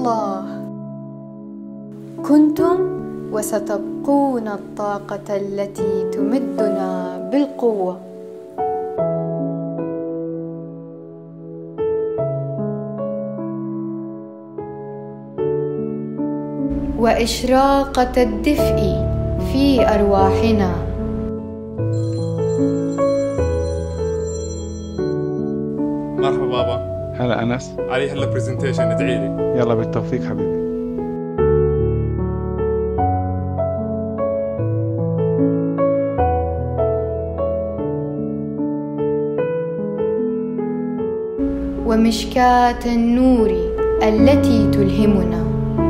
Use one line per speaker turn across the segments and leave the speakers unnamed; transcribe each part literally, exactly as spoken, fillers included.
الله. كنتم وستبقون الطاقة التي تمدنا بالقوة. وإشراقة الدفء في أرواحنا.
مرحبا بابا.
هلا أنس.
علي هلا برزنتيشن، ادعي لي.
يلا بالتوفيق حبيبي.
ومشكاة النور التي تلهمنا.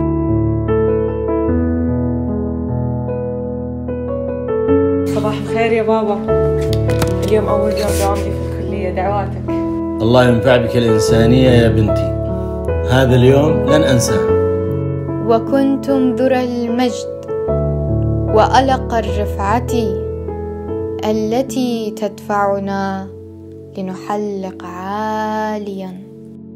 صباح الخير يا بابا، اليوم أول يوم دوامي في الكلية، دعواتك.
الله ينفع بك الإنسانية يا بنتي، هذا اليوم لن أنساه.
وكنتم ذرى المجد وألق الرفعة التي تدفعنا لنحلق عاليا.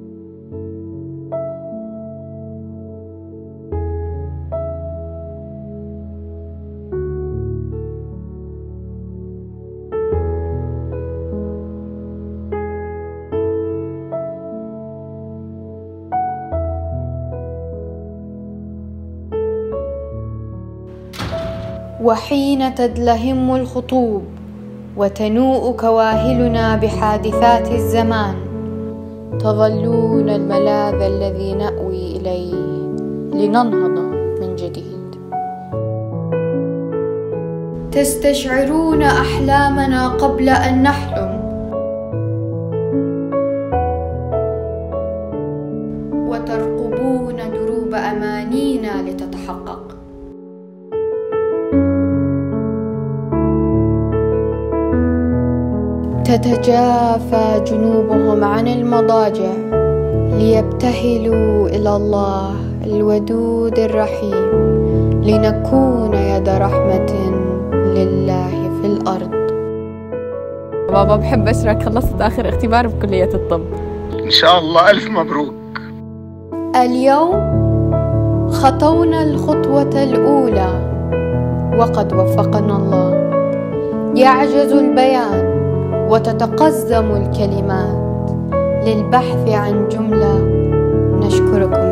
وحين تدلهم الخطوب وتنوء كواهلنا بحادثات الزمان، تظلون الملاذ الذي نأوي إليه لننهض من جديد. تستشعرون أحلامنا قبل أن نحلم، وترقبون دروب أمانينا لتتحقق. تتجافى جنوبهم عن المضاجع ليبتهلوا إلى الله الودود الرحيم، لنكون يد رحمة لله في الأرض.
بابا بحب أشرك، خلصت آخر اختبار بكلية الطب.
إن شاء الله ألف مبروك.
اليوم خطونا الخطوة الأولى وقد وفقنا الله. يعجز البيان وتتقزم الكلمات للبحث عن جملة نشكركم